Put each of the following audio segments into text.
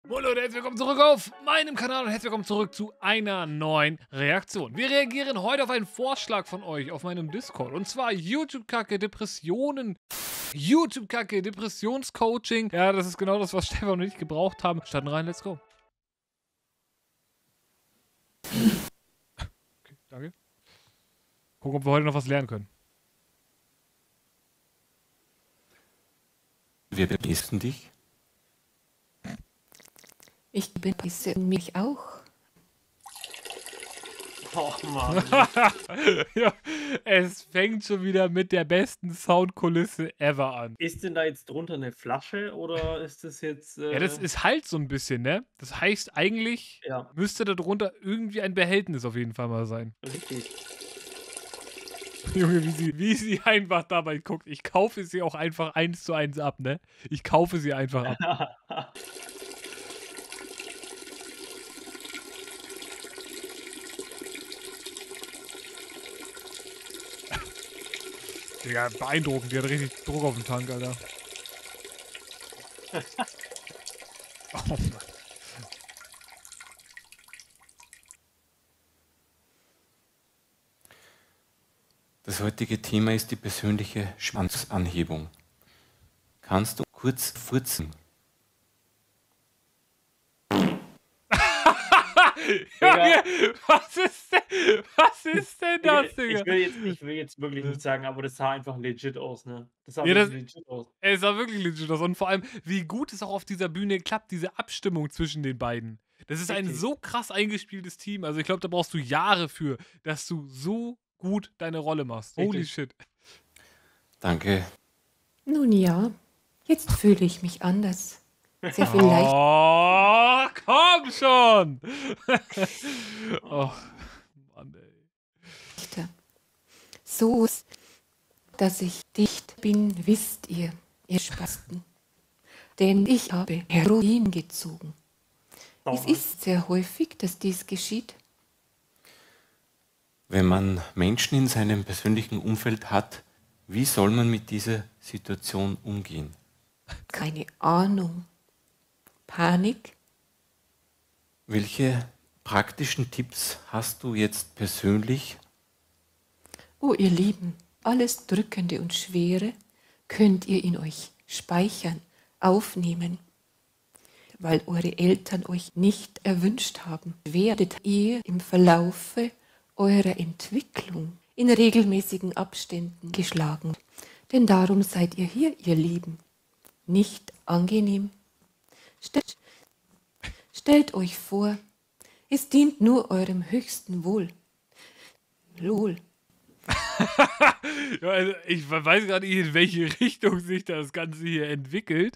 Moin Leute, herzlich willkommen zurück auf meinem Kanal und herzlich willkommen zurück zu einer neuen Reaktion. Wir reagieren heute auf einen Vorschlag von euch auf meinem Discord und zwar YouTube-Kacke, Depressionen, YouTube-Kacke, Depressionscoaching. Ja, das ist genau das, was Stefan und ich gebraucht haben. Starten rein, let's go. Okay, danke. Gucken, ob wir heute noch was lernen können. Wir begrüßen dich. Ich begrüße mich auch. Oh Mann. Ja, es fängt schon wieder mit der besten Soundkulisse ever an. Ist denn da jetzt drunter eine Flasche oder ist das jetzt. Ja, das ist halt so ein bisschen, ne? Das heißt, eigentlich Ja, müsste da drunter irgendwie ein Behältnis auf jeden Fall mal sein. richtig. Junge, wie sie einfach dabei guckt. Ich kaufe sie auch einfach 1:1 ab, ne? Ich kaufe sie einfach ab. Digga, beeindruckend. Die hat richtig Druck auf dem Tank, Alter. Oh Mann. Das heutige Thema ist die persönliche Schwanzanhebung. Kannst du kurz furzen? Junge, was ist denn das, Digga? Ich will jetzt wirklich nicht sagen, aber das sah einfach legit aus, ne? Das sah Ja, wirklich legit aus. Es sah wirklich legit aus. Und vor allem, wie gut es auch auf dieser Bühne klappt, diese Abstimmung zwischen den beiden. Das ist ein Richtig. so krass eingespieltes Team. Also ich glaube, da brauchst du Jahre für, dass du so gut deine Rolle machst. Holy Richtig. shit. Danke. Nun ja, jetzt fühle ich mich anders. Sehr viel leichter. Oh, komm schon! Oh, Mann, ey. So, dass ich dicht bin, wisst ihr, ihr Spasten. Denn ich habe Heroin gezogen. Es ist sehr häufig, dass dies geschieht. Wenn man Menschen in seinem persönlichen Umfeld hat, wie soll man mit dieser Situation umgehen? Keine Ahnung. Panik? Welche praktischen Tipps hast du jetzt persönlich? Oh, ihr Lieben, alles Drückende und Schwere könnt ihr in euch speichern, aufnehmen. Weil eure Eltern euch nicht erwünscht haben, werdet ihr im Verlaufe eurer Entwicklung in regelmäßigen Abständen geschlagen. Denn darum seid ihr hier, ihr Lieben. Nicht angenehm. Stellt euch vor, es dient nur eurem höchsten Wohl. Lol. Ja, also ich weiß gar nicht, in welche Richtung sich das Ganze hier entwickelt.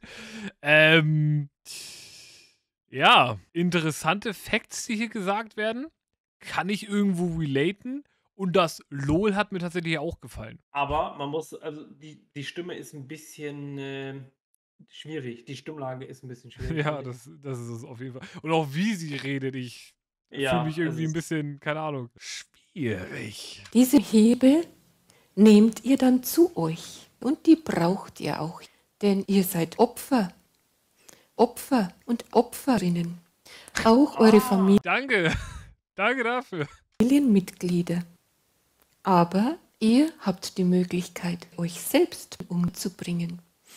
Ja, interessante Facts, die hier gesagt werden. Kann ich irgendwo relaten. Und das LOL hat mir tatsächlich auch gefallen. Aber man muss, also die Stimme ist ein bisschen schwierig. Die Stimmlage ist ein bisschen schwierig. Ja, finde ich. das ist es auf jeden Fall. Und auch wie sie redet, ich fühle Ja, mich es irgendwie ein ist. bisschen, keine Ahnung, schwierig. Diese Hebel nehmt ihr dann zu euch und die braucht ihr auch, denn ihr seid Opfer, Opfer und Opferinnen, auch eure Danke. Danke dafür. Familienmitglieder. Aber ihr habt die Möglichkeit, euch selbst umzubringen.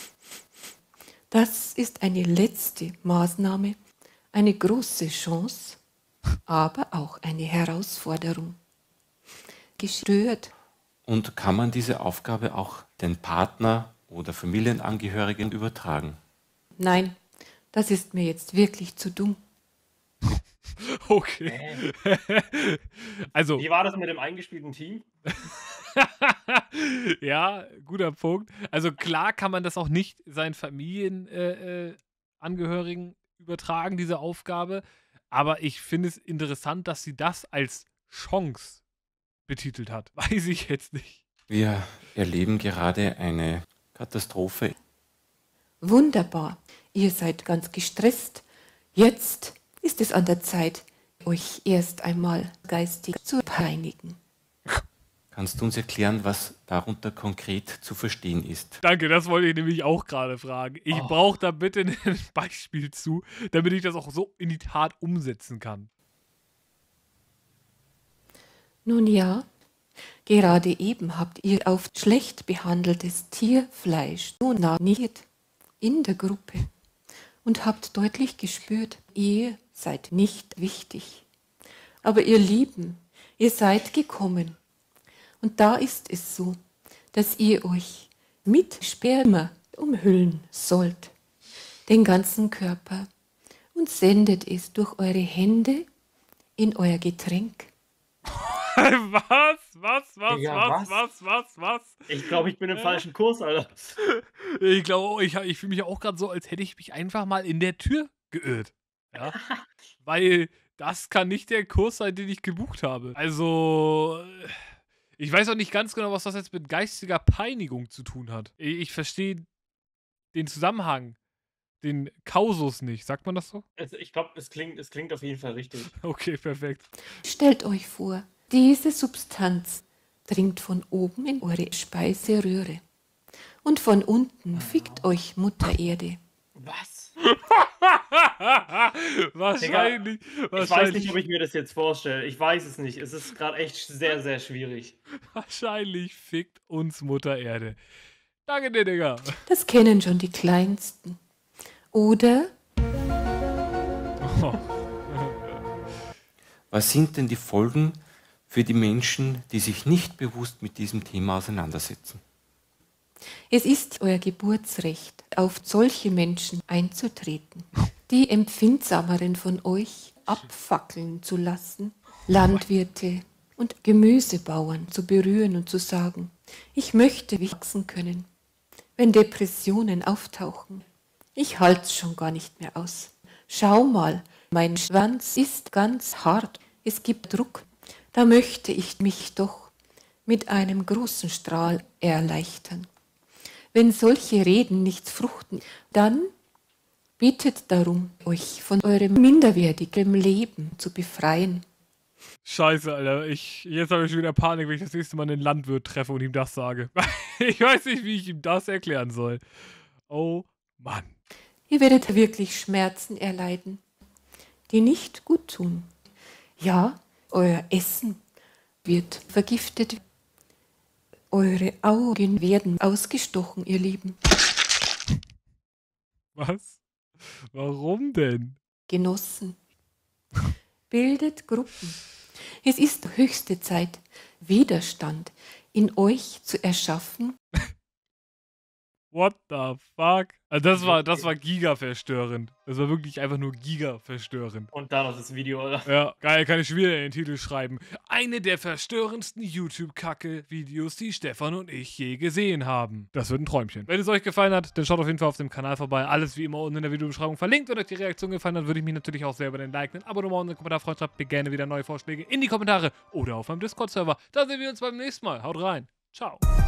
Das ist eine letzte Maßnahme, eine große Chance, aber auch eine Herausforderung. Gestört. Und kann man diese Aufgabe auch den Partner oder Familienangehörigen übertragen? Nein, das ist mir jetzt wirklich zu dumm. Okay. Also, Wie war das mit dem eingespielten Team? ja, guter Punkt. Also klar kann man das auch nicht seinen Familienangehörigen übertragen, diese Aufgabe. Aber ich finde es interessant, dass sie das als Chance betitelt hat. Weiß ich jetzt nicht. Wir erleben gerade eine Katastrophe. Wunderbar, ihr seid ganz gestresst. Jetzt ist es an der Zeit, euch erst einmal geistig zu reinigen. Kannst du uns erklären, was darunter konkret zu verstehen ist? Danke, das wollte ich nämlich auch gerade fragen. Ich Oh. brauche da bitte ein Beispiel zu, damit ich das auch so in die Tat umsetzen kann. Nun ja, gerade eben habt ihr auf schlecht behandeltes Tierfleisch so naniert in der Gruppe und habt deutlich gespürt, ihr seid nicht wichtig. Aber ihr Lieben, ihr seid gekommen. Und da ist es so, dass ihr euch mit Sperma umhüllen sollt, den ganzen Körper, und sendet es durch eure Hände in euer Getränk. Was? Digga, Was? Ich glaube, ich bin im falschen Kurs, Alter. Ich glaube, ich fühle mich auch gerade so, als hätte ich mich einfach mal in der Tür geirrt. Ja? Weil das kann nicht der Kurs sein, den ich gebucht habe. Also, ich weiß auch nicht ganz genau, was das jetzt mit geistiger Peinigung zu tun hat. Ich verstehe den Zusammenhang, den Kausus nicht. Sagt man das so? Also, ich glaube, es klingt auf jeden Fall richtig. Okay, perfekt. Stellt euch vor, diese Substanz dringt von oben in eure Speiseröhre. Und von unten fickt euch Mutter Erde. Was? Wahrscheinlich. Ich weiß nicht, ob ich mir das jetzt vorstelle. Ich weiß es nicht. Es ist gerade echt sehr, sehr schwierig. Wahrscheinlich fickt uns Mutter Erde. Danke dir, Digga. Das kennen schon die Kleinsten. Oder Was sind denn die Folgen für die Menschen, die sich nicht bewusst mit diesem Thema auseinandersetzen? es ist euer Geburtsrecht, auf solche Menschen einzutreten, die Empfindsameren von euch abfackeln zu lassen, Landwirte und Gemüsebauern zu berühren und zu sagen, ich möchte wachsen können, wenn Depressionen auftauchen. Ich halt's schon gar nicht mehr aus. Schau mal, mein Schwanz ist ganz hart, es gibt Druck. Da möchte ich mich doch mit einem großen Strahl erleichtern. Wenn solche Reden nichts fruchten, dann bittet darum, euch von eurem minderwertigen Leben zu befreien. Scheiße, Alter. Jetzt habe ich schon wieder Panik, wenn ich das nächste Mal einen Landwirt treffe und ihm das sage. Ich weiß nicht, wie ich ihm das erklären soll. Oh Mann. Ihr werdet wirklich Schmerzen erleiden, die nicht gut tun. Ja, euer Essen wird vergiftet. Eure Augen werden ausgestochen, ihr Lieben. Was? Warum denn? Genossen. Bildet Gruppen. Es ist höchste Zeit, Widerstand in euch zu erschaffen. What the fuck? Also das war giga-verstörend. Das war wirklich einfach nur giga-verstörend. Und da noch das Video, Alter. Ja, geil, kann ich schon wieder in den Titel schreiben. Eine der verstörendsten YouTube-Kacke-Videos, die Stefan und ich je gesehen haben. Das wird ein Träumchen. Wenn es euch gefallen hat, dann schaut auf jeden Fall auf dem Kanal vorbei. Alles wie immer unten in der Videobeschreibung verlinkt. Wenn euch die Reaktion gefallen hat, würde ich mich natürlich auch sehr über den Like, ein Abo nochmal und einen Kommentar freuen. Schreibt mir gerne wieder neue Vorschläge in die Kommentare oder auf meinem Discord-Server. Da sehen wir uns beim nächsten Mal. Haut rein. Ciao.